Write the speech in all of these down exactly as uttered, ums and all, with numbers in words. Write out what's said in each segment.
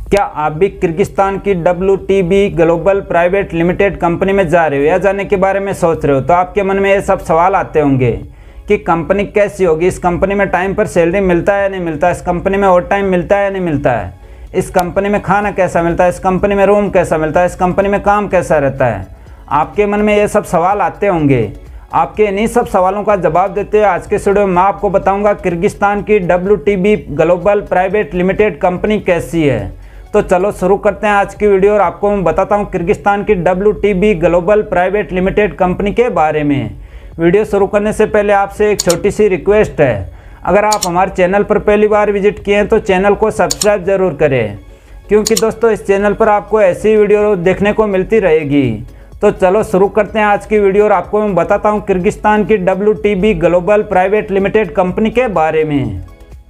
क्या आप भी किर्गिस्तान की W T B global private limited company में जा रहे हो या जाने के बारे में सोच रहे हो? तो आपके मन में ये सब सवाल आते होंगे कि कंपनी कैसी होगी, इस कंपनी में टाइम पर सैलरी मिलता है या नहीं मिलता है, इस कंपनी में ओवर टाइम मिलता है या नहीं मिलता है, इस कंपनी में खाना कैसा मिलता है, इस कंपनी में रूम कैसा मिलता है, इस कंपनी में काम कैसा रहता है। आपके मन में ये सब सवाल आते होंगे। आपके इन्हीं सब सवालों का जवाब देते हुए आज के वीडियो में मैं आपको बताऊंगा किर्गिस्तान की W T B global private limited company कैसी है। तो चलो शुरू करते हैं आज की वीडियो और आपको मैं बताता हूं किर्गिस्तान की W T B global private limited company के बारे में। वीडियो शुरू करने से पहले आपसे एक छोटी सी रिक्वेस्ट है, अगर आप हमारे चैनल पर पहली बार विजिट किए हैं तो चैनल को सब्सक्राइब जरूर करें, क्योंकि दोस्तों इस चैनल पर आपको ऐसी वीडियो देखने को मिलती रहेगी। तो चलो शुरू करते हैं आज की वीडियो और आपको मैं बताता हूं किर्गिस्तान की W T B global private limited company के बारे में।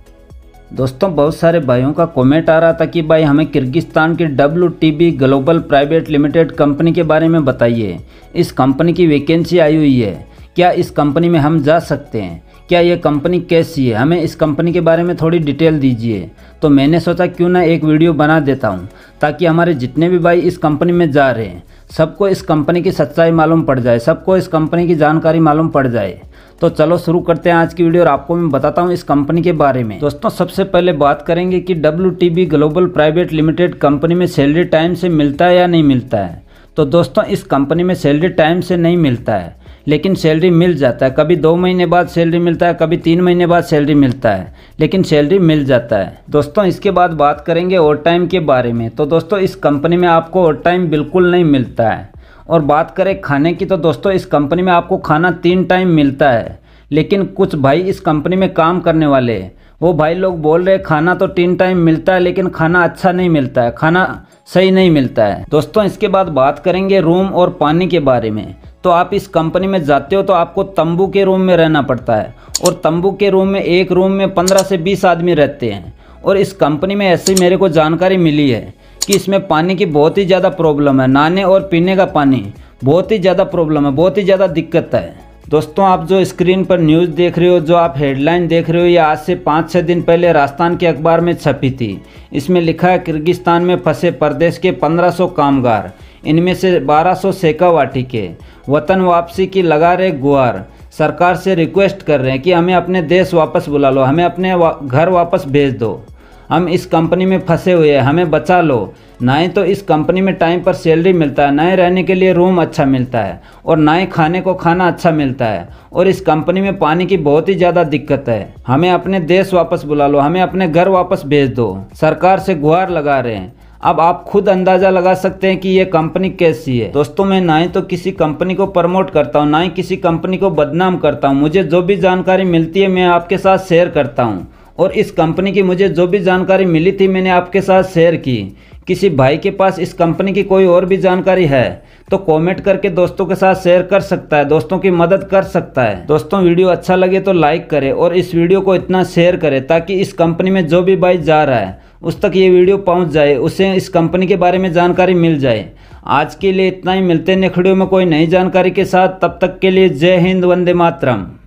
दोस्तों, बहुत सारे भाइयों का कमेंट आ रहा था कि भाई हमें किर्गिस्तान की W T B global private limited company के बारे में बताइए। इस कंपनी की वैकेंसी आई हुई है, क्या इस कंपनी में हम जा सकते हैं, क्या ये कंपनी कैसी है, हमें इस कंपनी के बारे में थोड़ी डिटेल दीजिए। तो मैंने सोचा क्यों ना एक वीडियो बना देता हूँ, ताकि हमारे जितने भी भाई इस कंपनी में जा रहे हैं सबको इस कंपनी की सच्चाई मालूम पड़ जाए, सबको इस कंपनी की जानकारी मालूम पड़ जाए। तो चलो शुरू करते हैं आज की वीडियो और आपको मैं बताता हूँ इस कंपनी के बारे में। दोस्तों, सबसे पहले बात करेंगे कि W T B global private limited company में सैलरी टाइम से मिलता है या नहीं मिलता है। तो दोस्तों, इस कंपनी में सैलरी टाइम से नहीं मिलता है, लेकिन सैलरी मिल जाता है। कभी दो महीने बाद सैलरी मिलता है, कभी तीन महीने बाद सैलरी मिलता है, लेकिन सैलरी मिल जाता है। दोस्तों, इसके बाद बात करेंगे ओवर टाइम के बारे में। तो दोस्तों, इस कंपनी में आपको ओवर टाइम बिल्कुल नहीं मिलता है। और बात करें खाने की, तो दोस्तों इस कंपनी में आपको खाना तीन टाइम मिलता है, लेकिन कुछ भाई इस कंपनी में काम करने वाले वो भाई लोग बोल रहे खाना तो तीन टाइम मिलता है, लेकिन खाना अच्छा नहीं मिलता है, खाना सही नहीं मिलता है। दोस्तों, इसके बाद बात करेंगे रूम और पानी के बारे में। तो आप इस कंपनी में जाते हो तो आपको तंबू के रूम में रहना पड़ता है, और तंबू के रूम में एक रूम में पंद्रह से बीस आदमी रहते हैं। और इस कंपनी में ऐसी मेरे को जानकारी मिली है कि इसमें पानी की बहुत ही ज़्यादा प्रॉब्लम है, नहाने और पीने का पानी बहुत ही ज़्यादा प्रॉब्लम है, बहुत ही ज़्यादा दिक्कत है। दोस्तों, आप जो स्क्रीन पर न्यूज़ देख रहे हो, जो आप हेडलाइन देख रहे हो, ये आज से पाँच छः दिन पहले राजस्थान के अखबार में छपी थी। इसमें लिखा है किर्गिस्तान में फंसे प्रदेश के पंद्रह सौ कामगार, इनमें से बारह सौ शेखावाटी के वतन वापसी की लगा रहे गुहार, सरकार से रिक्वेस्ट कर रहे हैं कि हमें अपने देश वापस बुला लो, हमें अपने वा, घर वापस भेज दो, हम इस कंपनी में फंसे हुए हैं, हमें बचा लो। ना ही तो इस कंपनी में टाइम पर सैलरी मिलता है, ना ही रहने के लिए रूम अच्छा मिलता है, और ना ही खाने को खाना अच्छा मिलता है, और इस कंपनी में पानी की बहुत ही ज़्यादा दिक्कत है। हमें अपने देश वापस बुला लो, हमें अपने घर वापस भेज दो, सरकार से गुहार लगा रहे हैं। अब आप खुद अंदाज़ा लगा सकते हैं कि ये कंपनी कैसी है। दोस्तों, मैं ना ही तो किसी कंपनी को प्रमोट करता हूँ, ना ही किसी कंपनी को बदनाम करता हूँ। मुझे जो भी जानकारी मिलती है मैं आपके साथ शेयर करता हूँ, और इस कंपनी की मुझे जो भी जानकारी मिली थी मैंने आपके साथ शेयर की। किसी भाई के पास इस कंपनी की कोई और भी जानकारी है तो कमेंट करके दोस्तों के साथ शेयर कर सकता है, दोस्तों की मदद कर सकता है। दोस्तों, वीडियो अच्छा लगे तो लाइक करें और इस वीडियो को इतना शेयर करें ताकि इस कंपनी में जो भी भाई जा रहा है उस तक ये वीडियो पहुंच जाए, उसे इस कंपनी के बारे में जानकारी मिल जाए। आज के लिए इतना ही, मिलते हैं नेक्स्ट वीडियो में कोई नई जानकारी के साथ। तब तक के लिए जय हिंद, वंदे मातरम।